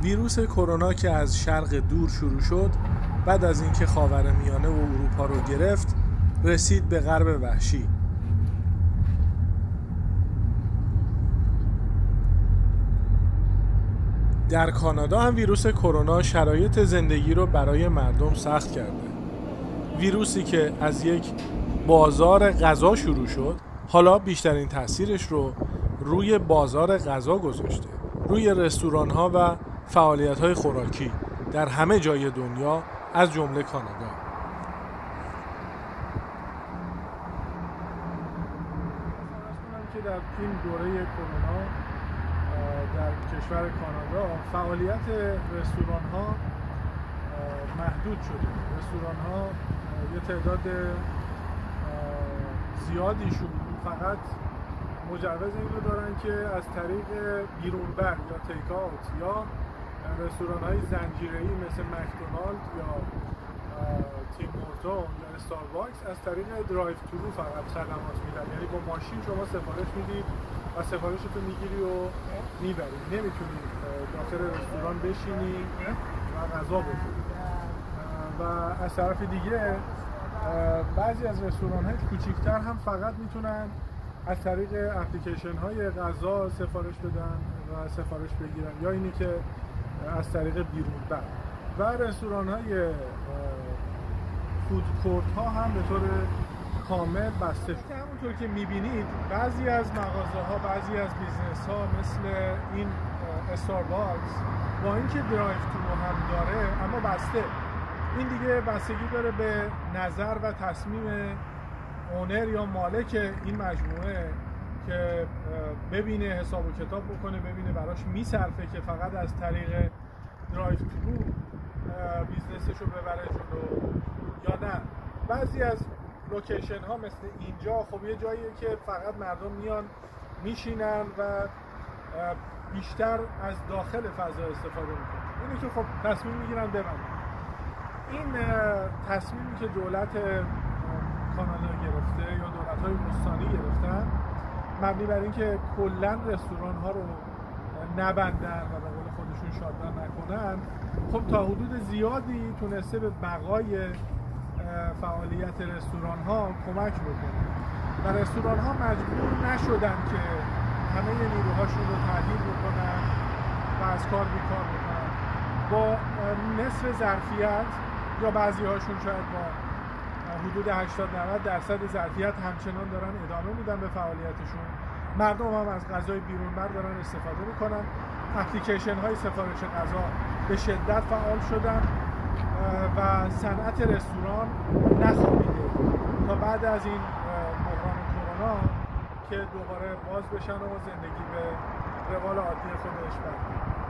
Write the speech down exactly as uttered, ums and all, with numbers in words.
ویروس کرونا که از شرق دور شروع شد، بعد از اینکه خاورمیانه و اروپا رو گرفت، رسید به غرب وحشی. در کانادا هم ویروس کرونا شرایط زندگی رو برای مردم سخت کرده. ویروسی که از یک بازار غذا شروع شد، حالا بیشترین تاثیرش رو روی بازار غذا گذاشته، روی رستوران‌ها و فعالیت‌های خوراکی در همه جای دنیا از جمله کانادا. که در این دوره کرونا در کشور کانادا فعالیت رستوران‌ها محدود شده. رستوران‌ها یه تعداد زیادیشون فقط مجوز این رو دارن که از طریق بیرونبر یا تیک آوت یا رستوران‌های زنجیره‌ای مثل مکدونالد یا تیم هورتون یا استارباکس از طریق درایو ترو فقط خدمات میدن. یعنی با ماشین شما سفارش میدید و سفارشتو میگیری و میبری، نمیتونی داخل رستوران بشینی و غذا بخوری. و از طرف دیگه بعضی از رستوران‌های کوچیک‌تر هم فقط میتونن از طریق اپلیکیشن های غذا سفارش بدن و سفارش بگیرن، یا اینی که از طریق بیرونبر. و رستوران های فود کورت ها هم به طور کامل بسته شد. همونطور که میبینید بعضی از مغازه ها، بعضی از بیزنس ها مثل این استارباکس با اینکه درایو ترو هم داره اما بسته. این دیگه بستگی داره به نظر و تصمیم اونر یا مالک این مجموعه که ببینه، حساب و کتاب بکنه، ببینه براش میصرفه که فقط از طریق درایو ترو بیزنسش رو ببره جلو یا نه. بعضی از لوکیشن ها مثل اینجا خب یه جاییه که فقط مردم میان میشینن و بیشتر از داخل فضا استفاده میکنن. اینه که خب تصمیم میگیرن ببندن. این تصمیمی که دولت کانادا گرفته یا دولت‌های استانی گرفتن مبنی بر اینکه کلاً رستوران‌ها رو نبندن و به قول خودشون شادمان نکنن، خب تا حدود زیادی تونسته به بقای فعالیت رستوران‌ها کمک بکنه و رستوران‌ها مجبور نشدن که همه نیروهاشون رو تعطیل بکنن و از کار بیکار بکنن. با نصف ظرفیت یا بعضی‌هاشون شاید با حدود هشتاد نود درصد ظرفیت همچنان دارن ادامه میدن به فعالیتشون. مردم هم از غذای بیرونبر دارن استفاده میکنن. اپلیکیشن های سفارش غذا به شدت فعال شدن و صنعت رستوران نخوابیده تا بعد از این بحران کرونا که دوباره باز بشن و زندگی به روال عادی خودش برگرده.